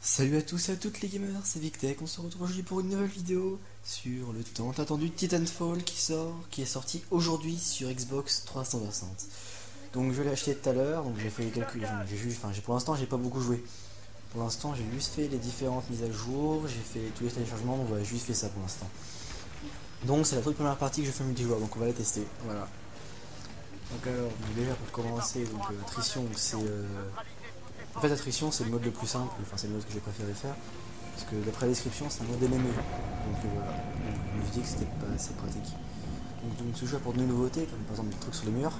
Salut à tous et à toutes les gamers, c'est Victech, on se retrouve aujourd'hui pour une nouvelle vidéo sur le tant attendu Titanfall qui est sorti aujourd'hui sur Xbox 360. Donc je l'ai acheté tout à l'heure, donc j'ai fait quelques... pour l'instant j'ai pas beaucoup joué. Pour l'instant j'ai juste fait les différentes mises à jour, j'ai fait tous les téléchargements, donc voilà, j'ai juste fait ça pour l'instant. Donc c'est la toute première partie que je fais multijoueur, donc on va la tester, voilà. Donc alors, déjà pour commencer, donc attrition, c'est... En fait, attrition, c'est le mode le plus simple, enfin c'est le mode que j'ai préféré faire, parce que d'après la description, c'est un mode MME. Donc voilà, donc, je me suis dit que c'était pas assez pratique. Donc ce jeu apporte de nouveautés, comme par exemple des trucs sur les murs.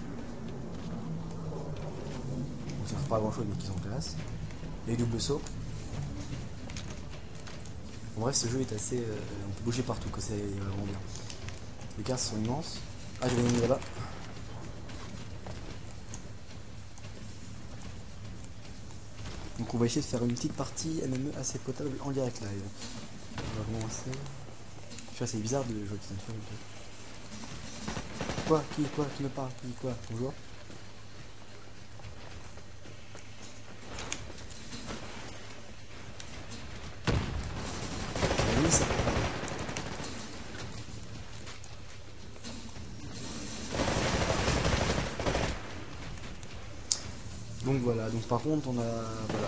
Donc ça ne fait pas grand chose, mais qui sont en classe. Et double saut. En bref, ce jeu est assez... on peut bouger partout, que c'est vraiment bien. Les cartes sont immenses. Ah, je vais les mettre là-bas. Donc on va essayer de faire une petite partie MME assez potable en direct live. On va commencer. Je sais, c'est bizarre de jouer Titanfall. Quoi qui me parle? Quoi? Bonjour. Oui, ça. Donc voilà, donc par contre on a... Voilà.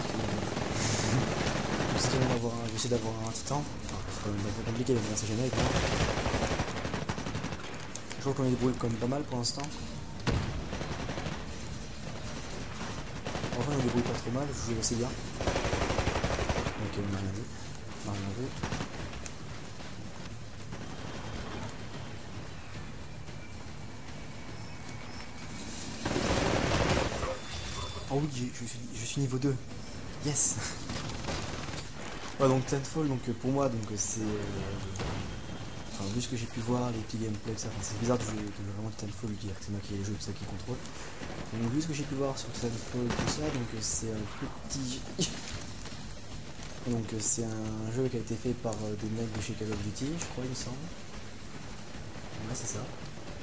J'essaie d'avoir un titan. C'est quand même un peu compliqué, mais bon, c'est jamais avec moi. Je trouve qu'on est débrouillé quand même pas mal pour l'instant. Enfin, on débrouille pas trop mal, je joue assez bien. Ok, on n'a rien vu. On n'a rien vu. Oh oui, je suis niveau 2. Yes. Ouais, donc Titanfall, donc pour moi, donc c'est... Enfin, vu ce que j'ai pu voir, les petits gameplays, ça, c'est bizarre de jouer vraiment Titanfall, dire que c'est moi qui ai les jeux, tout ça qui contrôle. Donc vu ce que j'ai pu voir sur Titanfall, tout ça, donc c'est un petit... Donc c'est un jeu qui a été fait par des mecs de chez Call of Duty, je crois, il me semble. Ouais, c'est ça.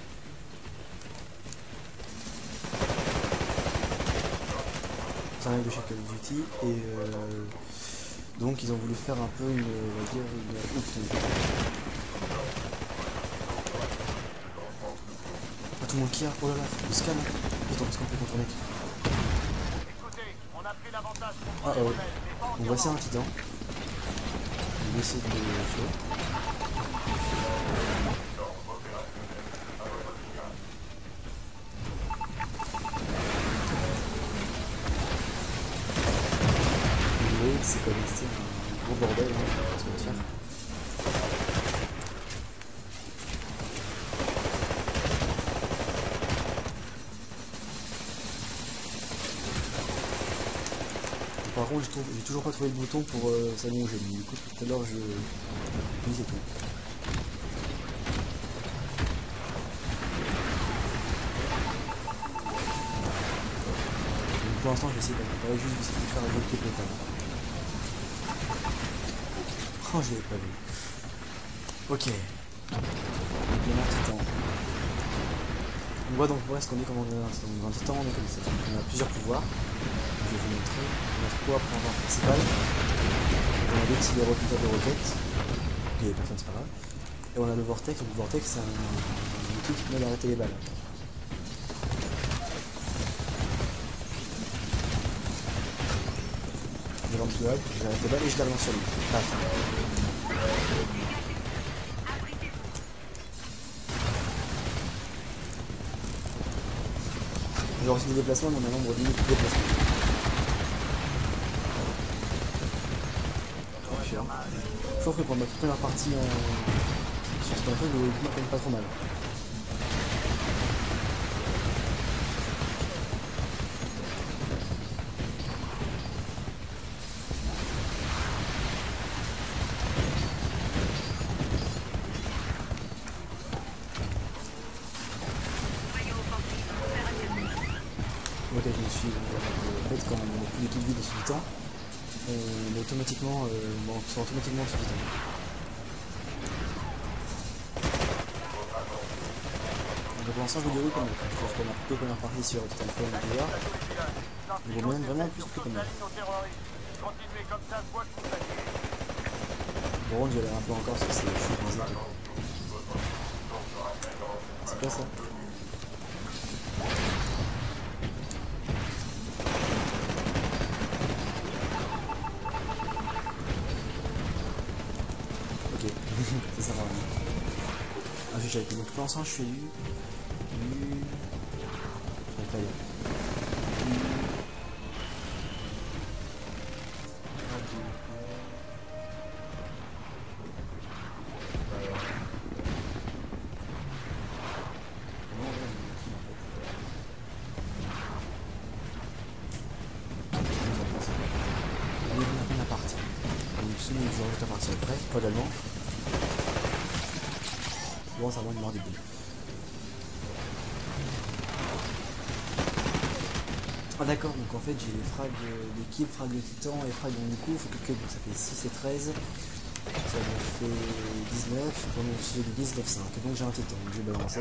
C'est un mec de chez Call of Duty, et donc ils ont voulu faire un peu une... on va dire, une... Oups, tout le monde qui a, oh là là, faut qu'on se calme. Attends, parce qu'on peut contourner. Ah ouais. On va essayer un titan. On va essayer de le tuer. Vous voyez que c'est comme un gros bordel, hein, on va se mentir. Par contre, j'ai toujours pas trouvé le bouton pour s'allonger. Du coup, tout à l'heure, je appuie, c'est tout. Donc, pour l'instant, je vais essayer de juste de faire un jeu potable. Oh, je l'avais pas vu. Ok. Donc, il y a un titan. On voit donc où est-ce qu'on est comme on est dans un titan, on est comme ça. Donc, on a plusieurs pouvoirs. Je vais vous montrer. Notre pouvoir principal. On a des petits répliquateurs de roquettes. Ok, personne, c'est pas grave. Et on a le vortex. Donc le vortex, c'est un outil qui permet d'arrêter les balles. Je lance le hack, j'arrête les balles et je la relance sur lui. Paf. J'ai reçu des déplacements, mais on a un nombre limite de déplacements. Je trouve que pour notre première partie sur ce Titanfall, le rythme quand même pas trop mal. Ok, je me suis... En fait, quand on n'a plus de toute vie de ce titan, on est automatiquement... on sort automatiquement ce titan. Donc pour l'instant, je vous déroule comme je pense qu'on a peu première partie sur Titanfall déjà. Il vaut vraiment plus que mal. Bon, je l'ai un peu encore parce que c'est chou. C'est quoi ça? Ok, c'est ça vraiment. Ah, j'ai donc pour l'instant je fais du. J'arrive pas à lire. La partie après, pas d'allemand. Bon, ça va une mort des boules. Ah d'accord, donc en fait j'ai les frags d'équipe, frags de titan et frags de coup, faut que ça fait 6 et 13, ça me fait 19, pour mon sujet de 19, 5, donc j'ai un titan, donc je vais balancer.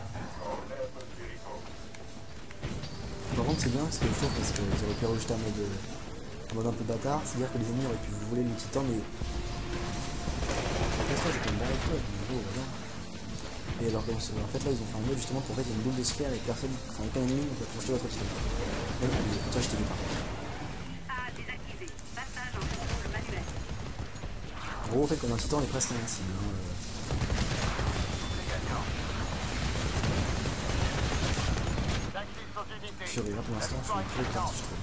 Par contre c'est bien, parce que je trouve parce qu'ils auraient pu rejeter en mode un peu bâtard, c'est-à-dire que les ennemis auraient pu voler le titan, mais après ça j'ai quand même barré quoi, voilà. Et alors en fait là ils ont fait un mode justement pour fait il y a une boule de sphère et personne, enfin aucun ennemi ne peut projeter votre titan. Toi je t'ai vu par contre. En gros en fait comme un titan on est presque invincible. Purée, là pour l'instant je suis très parti je trouve.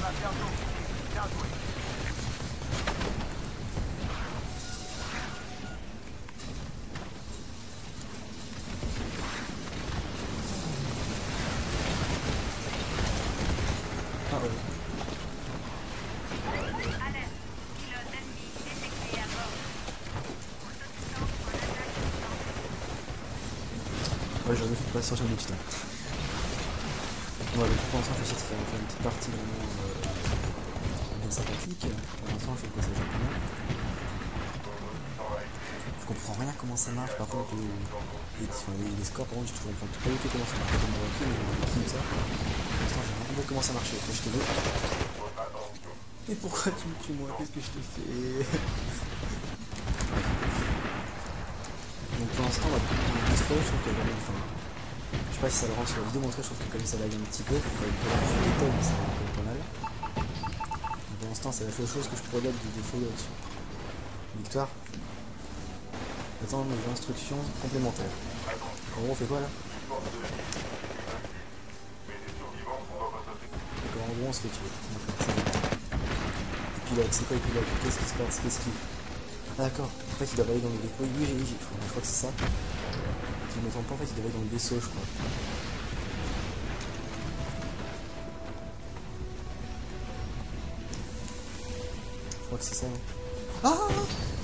Ah ouais. Ouais, j'aurais fait pas sortir le titan. Ouais, donc pour l'instant, je vais essayer de faire une petite partie vraiment bien sympathique. Pour l'instant, je fais le passage japonais. Je comprends rien comment ça marche. Par contre, les scores, par contre, je comprends pas du tout comment ça marche. Comme dans les kills, ça. Pour l'instant, j'ai rien compris comment ça marche. Je te veux. Mais pourquoi tu me tues, moi? Qu'est-ce que je te fais? Donc pour l'instant, on va prendre une display, je trouve qu'elle va bien. Je sais pas si ça le rend sur la vidéo, mais en tout cas, je trouve que comme ça lag un petit peu, il faut une détail, mais ça va quand même pas mal. Donc pour l'instant, c'est la seule chose que je pourrais mettre de défaut là-dessus. Victoire. Attends, les instructions complémentaires. En gros, on fait quoi là? D'accord, en gros, on se fait tuer. Épilogue, c'est quoi épilogue? Qu'est-ce qui se passe? Qu'est-ce qui. Ah d'accord, en fait, il doit aller dans le vaisseau. Oui, je crois que c'est ça. Si je me trompe pas, en fait, il doit aller dans le vaisseau, je crois. Je crois que c'est ça. Hein. Ah oh,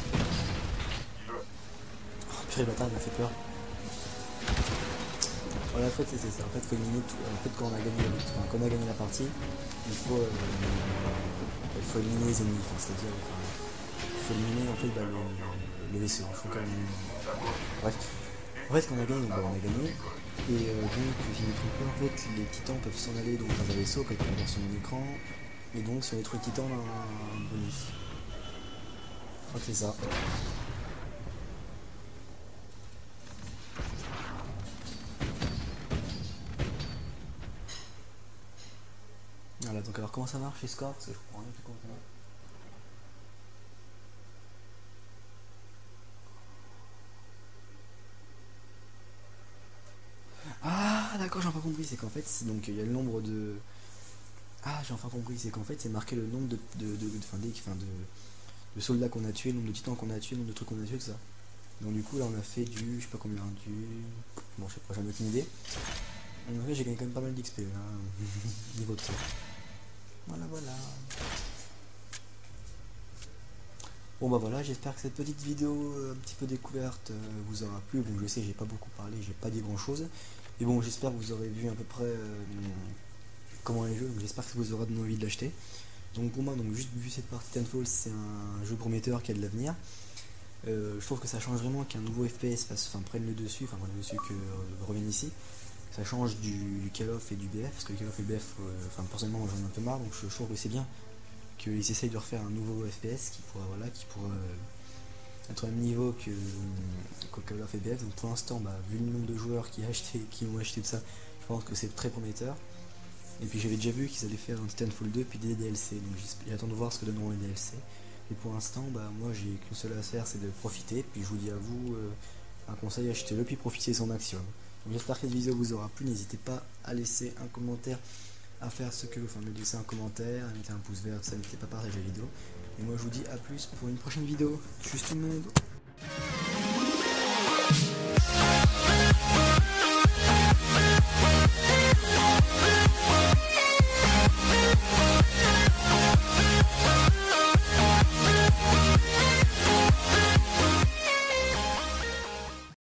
purée, bâtard, il m'a fait peur. Voilà, en fait, c'est ça. En fait, faut éliminer tout. En fait, quand on a gagné la partie, il faut éliminer les ennemis. C'est-à-dire, il faut éliminer en fait le vaisseau. Il faut quand même. Bref. En fait, quand on a gagné, on a gagné. Et donc, si je me trompe pas, en fait, les titans peuvent s'en aller donc, dans un vaisseau quand ils vont sur mon écran. Et donc, si on détruit le titan, on a un bonus. Je crois que c'est ça. Voilà, donc alors comment ça marche les scores? Parce que je comprends rien du tout comment ça marche. Ah d'accord, j'ai enfin compris, c'est qu'en fait, donc il y a le nombre de... Ah j'ai enfin compris, c'est qu'en fait c'est marqué le nombre de soldats qu'on a tués, le nombre de titans qu'on a tués, le nombre de trucs qu'on a tués, tout ça. Donc du coup là on a fait du... je sais pas combien, du... Bon je sais pas, j'en ai aucune idée. En fait j'ai gagné quand même pas mal d'XP, hein, niveau de ça. Voilà. Bon bah voilà, j'espère que cette petite vidéo un petit peu découverte vous aura plu. Bon je sais, j'ai pas beaucoup parlé, j'ai pas dit grand chose. Mais bon j'espère que vous aurez vu à peu près comment est le jeu, j'espère que ça vous aura donné envie de l'acheter. Donc pour moi, donc juste vu cette partie Titanfall, c'est un jeu prometteur qui a de l'avenir. Je trouve que ça change vraiment qu'un nouveau FPS prenne le dessus, que revienne ici. ça change du Call of et du BF, parce que le Call of et le BF, enfin personnellement j'en ai un peu marre, donc je trouve que c'est bien qu'ils essayent de refaire un nouveau FPS qui pourra être au même niveau que Call of et BF. Donc pour l'instant, vu le nombre de joueurs qui ont acheté tout ça, je pense que c'est très prometteur. Et puis j'avais déjà vu qu'ils allaient faire un Titanfall 2 puis des DLC, donc j'attends de voir ce que donneront les DLC. Et pour l'instant, moi j'ai qu'une seule à faire, c'est de profiter. Puis je vous dis à vous, un conseil, achetez-le puis profitez son maximum. Donc j'espère que cette vidéo vous aura plu, n'hésitez pas à laisser un commentaire, à faire ce que, me laisser un commentaire, à mettre un pouce vert, ça n'hésitez pas à partager la vidéo. Et moi je vous dis à plus pour une prochaine vidéo. Tchuss tout le monde.